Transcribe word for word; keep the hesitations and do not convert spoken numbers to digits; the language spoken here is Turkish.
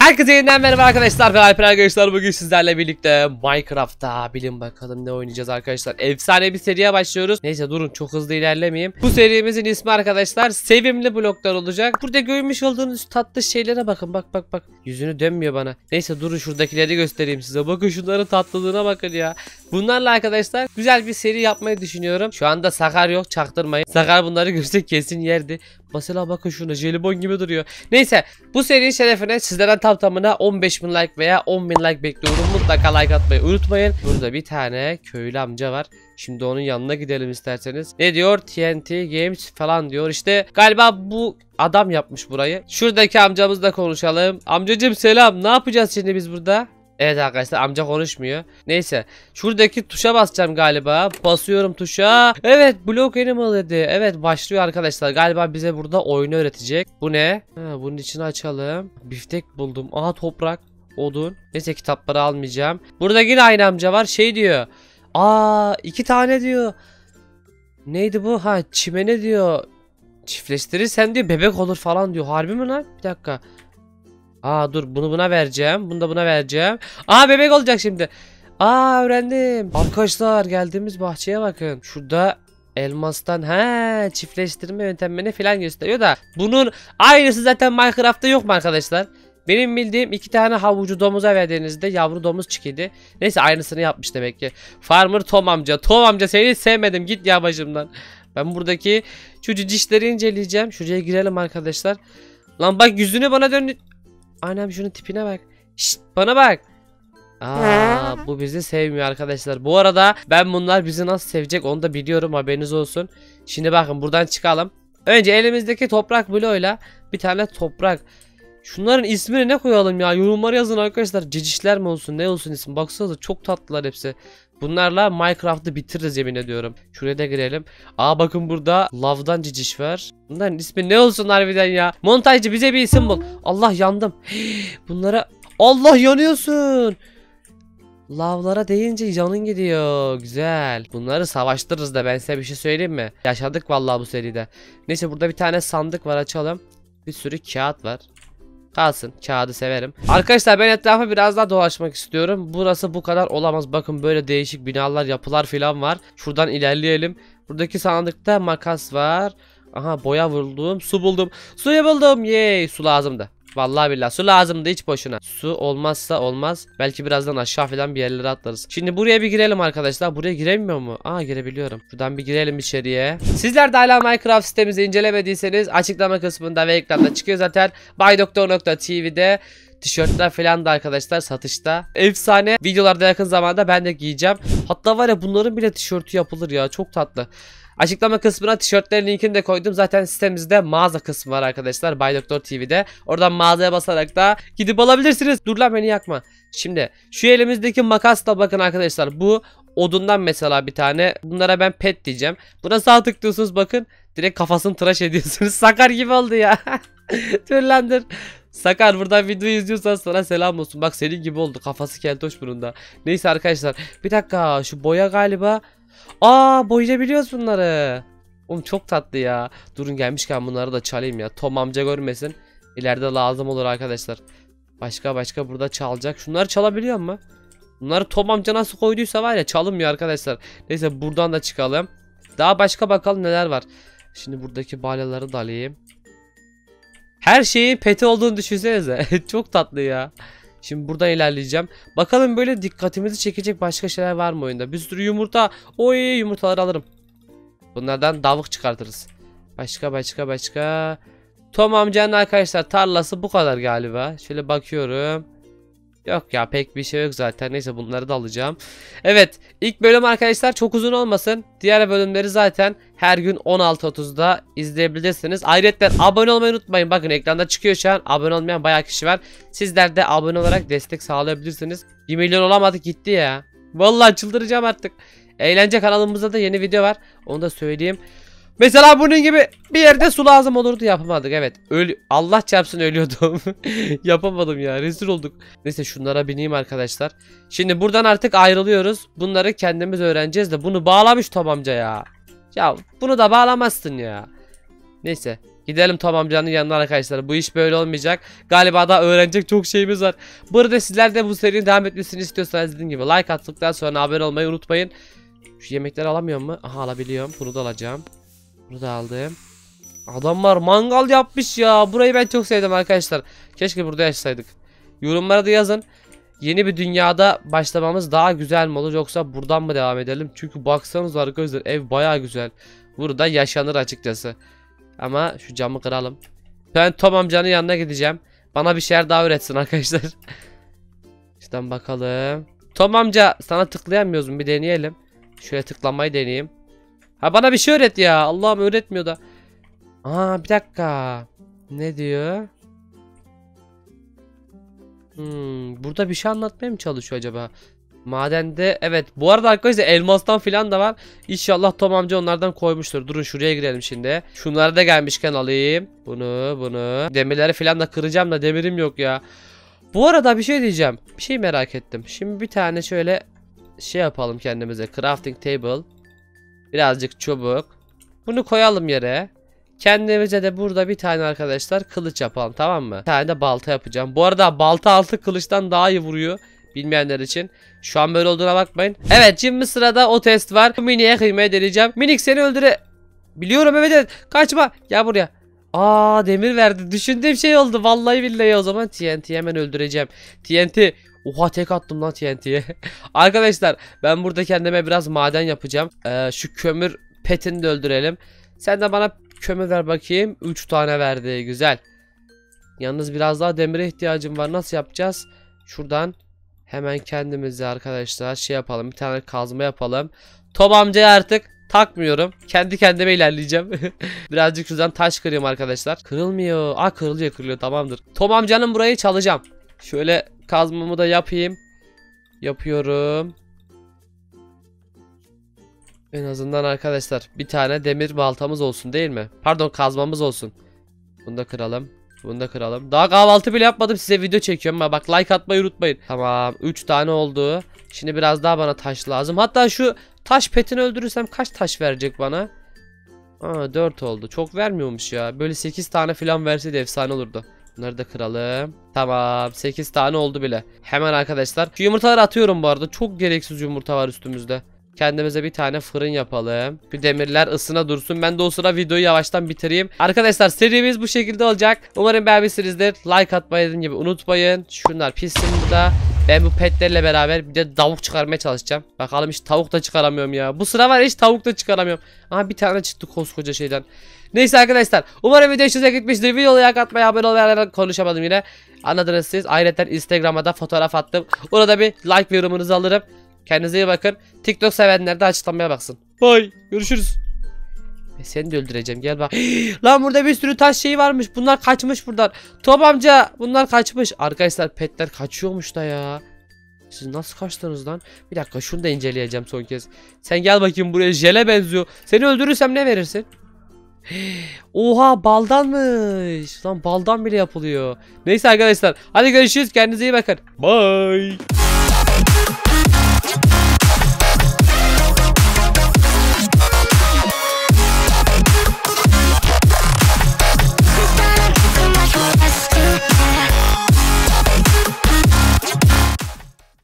Herkese yeniden merhaba arkadaşlar, ben Alper arkadaşlar. Bugün sizlerle birlikte Minecraft'ta bilin bakalım ne oynayacağız arkadaşlar. Efsane bir seriye başlıyoruz. Neyse durun, çok hızlı ilerlemeyeyim. Bu serimizin ismi arkadaşlar sevimli bloklar olacak. Burada görmüş olduğunuz tatlı şeylere bakın, bak bak bak. Yüzünü dönmüyor bana. Neyse durun, şuradakileri göstereyim size. Bakın şunların tatlılığına bakın ya. Bunlarla arkadaşlar güzel bir seri yapmayı düşünüyorum. Şu anda Sakar yok, çaktırmayın. Sakar bunları görse kesin yerdi. Mesela bakın şuna, jelibon gibi duruyor. Neyse bu serinin şerefine sizlerden tam tamına on beş bin like veya on bin like bekliyorum. Mutlaka like atmayı unutmayın. Burada bir tane köylü amca var. Şimdi onun yanına gidelim isterseniz. Ne diyor? T N T Games falan diyor. İşte galiba bu adam yapmış burayı. Şuradaki amcamızla konuşalım. Amcacım selam. Ne yapacağız şimdi biz burada? Evet arkadaşlar, amca konuşmuyor. Neyse şuradaki tuşa basacağım galiba. Basıyorum tuşa. Evet, Block Animal dedi. Evet, başlıyor arkadaşlar. Galiba bize burada oyunu öğretecek. Bu ne? Ha, bunun içini açalım. Biftek buldum. Aha, toprak, odun. Neyse kitapları almayacağım. Burada yine aynı amca var. Şey diyor. Aa, iki tane diyor. Neydi bu? Ha, çimene diyor. Çiftleştirirsen diyor bebek olur falan diyor. Harbi mi lan? Bir dakika. Aa dur, bunu buna vereceğim. Bunu da buna vereceğim. Aa, bebek olacak şimdi. Aa, öğrendim. Arkadaşlar geldiğimiz bahçeye bakın. Şurada elmastan he çiftleştirme yöntemini falan gösteriyor da bunun aynısı zaten Minecraft'ta yok mu arkadaşlar? Benim bildiğim iki tane havucu domuza verdiğinizde yavru domuz çıkıyordu. Neyse aynısını yapmış demek ki. Farmer Tom amca. Tom amca seni sevmedim, git ya başımdan. Ben buradaki şu cicişleri inceleyeceğim. Şuraya girelim arkadaşlar. Lan bak, yüzünü bana dön. Anam şunun tipine bak. Şşt, bana bak. Aa, bu bizi sevmiyor arkadaşlar. Bu arada ben bunlar bizi nasıl sevecek onu da biliyorum, haberiniz olsun. Şimdi bakın buradan çıkalım. Önce elimizdeki toprak bloğuyla bir tane toprak. Şunların ismini ne koyalım ya? Yorumlara yazın arkadaşlar. Cicişler mi olsun, ne olsun isim? Baksanıza çok tatlılar hepsi. Bunlarla Minecraft'ı bitiririz yemin ediyorum. Şuraya da girelim. Aa bakın burada lavdan ciciş var. Bunların ismi ne olsun harbiden ya? Montajcı bize bir isim bul. Allah, yandım. Bunlara Allah, yanıyorsun. Lavlara deyince canın gidiyor. Güzel. Bunları savaştırırız da ben size bir şey söyleyeyim mi? Yaşadık vallahi bu seride. Neyse burada bir tane sandık var, açalım. Bir sürü kağıt var. Kalsın, kağıdı severim. Arkadaşlar ben etrafa biraz daha dolaşmak istiyorum. Burası bu kadar olamaz. Bakın böyle değişik binalar, yapılar falan var. Şuradan ilerleyelim. Buradaki sandıkta makas var. Aha, boya buldum, su buldum. Suyu buldum. Yey, su lazımdı. Vallahi billahi su lazımdı, hiç boşuna. Su olmazsa olmaz. Belki birazdan aşağı falan bir yerlere atlarız. Şimdi buraya bir girelim arkadaşlar. Buraya giremiyor mu? Aa, girebiliyorum. Şuradan bir girelim içeriye. Sizler de hala Minecraft sitemizi incelemediyseniz açıklama kısmında ve ekranda çıkıyor zaten. baydoktor nokta tv'de tişörtler falan da arkadaşlar satışta. Efsane videolarda yakın zamanda ben de giyeceğim. Hatta var ya, bunların bile tişörtü yapılır ya, çok tatlı. Açıklama kısmına tişörtlerin linkini de koydum. Zaten sitemizde mağaza kısmı var arkadaşlar, baydoktor tv'de. Oradan mağazaya basarak da gidip alabilirsiniz. Dur lan, beni yakma. Şimdi şu elimizdeki makasla bakın arkadaşlar. Bu odundan mesela bir tane. Bunlara ben pet diyeceğim. Buna sağ tıklıyorsunuz, bakın. Direkt kafasını tıraş ediyorsunuz. Sakar gibi oldu ya. Dur lan dur. Sakar, buradan videoyu izliyorsan sana selam olsun. Bak senin gibi oldu. Kafası keltoş bunun. Neyse arkadaşlar. Bir dakika, şu boya galiba. Aa, boyayabiliyoruz bunları. Oğlum çok tatlı ya. Durun, gelmişken bunları da çalayım ya. Tom amca görmesin. İleride lazım olur arkadaşlar. Başka başka burada çalacak. Şunları çalabiliyor mu? Bunları Tom amca nasıl koyduysa var ya, çalınmıyor arkadaşlar. Neyse buradan da çıkalım. Daha başka bakalım neler var. Şimdi buradaki balyaları da alayım. Her şeyin peti olduğunu düşünsenize. Çok tatlı ya. Şimdi buradan ilerleyeceğim. Bakalım böyle dikkatimizi çekecek başka şeyler var mı oyunda? Bir sürü yumurta. Oy, yumurtaları alırım. Bunlardan davuk çıkartırız. Başka başka başka. Tom amcanın arkadaşlar tarlası bu kadar galiba. Şöyle bakıyorum. Yok ya, pek bir şey yok zaten. Neyse bunları da alacağım. Evet, ilk bölüm arkadaşlar çok uzun olmasın. Diğer bölümleri zaten her gün on altı otuzda izleyebilirsiniz. Ayrıca abone olmayı unutmayın. Bakın ekranda çıkıyor şu an. Abone olmayan bayağı kişi var. Sizler de abone olarak destek sağlayabilirsiniz. bir milyon olamadık, gitti ya. Vallahi çıldıracağım artık. Eğlence kanalımızda da yeni video var. Onu da söyleyeyim. Mesela bunun gibi bir yerde su lazım olurdu, yapamadık. Evet, öl Allah çarpsın ölüyordum. Yapamadım ya, rezil olduk. Neyse şunlara bineyim arkadaşlar. Şimdi buradan artık ayrılıyoruz. Bunları kendimiz öğreneceğiz de bunu bağlamış Tom amca ya. Ya bunu da bağlamazsın ya. Neyse Gidelim Tom amcanın yanına arkadaşlar. Bu iş böyle olmayacak. Galiba daha öğrenecek çok şeyimiz var. Bu arada sizler de bu serinin devam etmesini istiyorsanız dediğim gibi like attıktan sonra abone olmayı unutmayın. Şu yemekleri alamıyor mu? Aha alabiliyorum. Bunu da alacağım. Bunu da aldım. Adamlar mangal yapmış ya. Burayı ben çok sevdim arkadaşlar. Keşke burada yaşasaydık. Yorumlara da yazın. Yeni bir dünyada başlamamız daha güzel mi olur yoksa buradan mı devam edelim? Çünkü baksanız arkadaşlar ev baya güzel. Burada yaşanır açıkçası. Ama şu camı kıralım. Ben Tom amcanın yanına gideceğim. Bana bir şeyler daha öğretsin arkadaşlar. Şuradan bakalım. Tom amca sana tıklayamıyoruz mu? Bir deneyelim. Şöyle tıklamayı deneyeyim. Ha bana bir şey öğret ya. Allah'ım öğretmiyor da. Aa bir dakika. Ne diyor? Hmm, burada bir şey anlatmaya mı çalışıyor acaba? Madende evet. Bu arada arkadaşlar elmastan filan da var. İnşallah Tom amca onlardan koymuştur. Durun şuraya girelim şimdi. Şunları da gelmişken alayım. Bunu bunu. Demirleri filan da kıracağım da demirim yok ya. Bu arada bir şey diyeceğim. Bir şey merak ettim. Şimdi bir tane şöyle şey yapalım kendimize. Crafting table. Birazcık çubuk. Bunu koyalım yere. Kendimize de burada bir tane arkadaşlar kılıç yapalım, tamam mı? Bir tane de balta yapacağım. Bu arada balta altı kılıçtan daha iyi vuruyor. Bilmeyenler için. Şu an böyle olduğuna bakmayın. Evet şimdi sırada o test var. Mini'ye kıymayı deneyeceğim. Minik seni öldüre... Biliyorum evet evet. Kaçma. Gel buraya. Aa demir verdi. Düşündüğüm şey oldu. Vallahi billahi o zaman T N T'yi hemen öldüreceğim. T N T. Oha tek attım lan T N T'ye. Arkadaşlar ben burada kendime biraz maden yapacağım. Ee, şu kömür petini de öldürelim. Sen de bana kömür ver bakayım. üç tane verdi. Güzel. Yalnız biraz daha demire ihtiyacım var. Nasıl yapacağız? Şuradan hemen kendimize arkadaşlar şey yapalım. Bir tane kazma yapalım. Tom amcayı artık takmıyorum. Kendi kendime ilerleyeceğim. Birazcık şuradan taş kırayım arkadaşlar. Kırılmıyor. Aa kırılıyor kırılıyor tamamdır. Tom amcanın burayı çalacağım. Şöyle kazmamı da yapayım. Yapıyorum. En azından arkadaşlar bir tane demir baltamız olsun değil mi? Pardon kazmamız olsun. Bunu da kıralım. Bunu da kıralım. Daha kahvaltı bile yapmadım, size video çekiyorum. Bak like atmayı unutmayın. Tamam üç tane oldu. Şimdi biraz daha bana taş lazım. Hatta şu taş petini öldürürsem kaç taş verecek bana? Aa dört oldu. Çok vermiyormuş ya. Böyle sekiz tane falan verseydi efsane olurdu. Bunları da kıralım. Tamam sekiz tane oldu bile. Hemen arkadaşlar. Şu yumurtaları atıyorum bu arada. Çok gereksiz yumurta var üstümüzde. Kendimize bir tane fırın yapalım. Bir demirler ısına dursun. Ben de o sıra videoyu yavaştan bitireyim. Arkadaşlar serimiz bu şekilde olacak. Umarım beğenmişsinizdir. Like atmayı dediğim gibi unutmayın. Şunlar pissin burada. Ben bu petlerle beraber bir de tavuk çıkarmaya çalışacağım. Bakalım hiç tavuk da çıkaramıyorum ya. Bu sıra var hiç tavuk da çıkaramıyorum. Aha bir tane çıktı koskoca şeyden. Neyse arkadaşlar. Umarım video hoşunuza gitmiştir. Videoya like atmayı, abone olmayı, konuşamadım yine. Anladınız siz. Ayrıca Instagram'a da fotoğraf attım. Orada bir like ve yorumunuzu alırım. Kendinize iyi bakın. TikTok sevenler de açıklamaya baksın. Bye. Görüşürüz. Ve seni de öldüreceğim. Gel bak. Lan burada bir sürü taş şeyi varmış. Bunlar kaçmış buradan. Tom amca bunlar kaçmış. Arkadaşlar petler kaçıyormuş da ya. Siz nasıl kaçtınız lan? Bir dakika şunu da inceleyeceğim son kez. Sen gel bakayım buraya, jele benziyor. Seni öldürürsem ne verirsin? Oha baldanmış. Lan baldan bile yapılıyor. Neyse arkadaşlar. Hadi görüşürüz. Kendinize iyi bakın. Bye.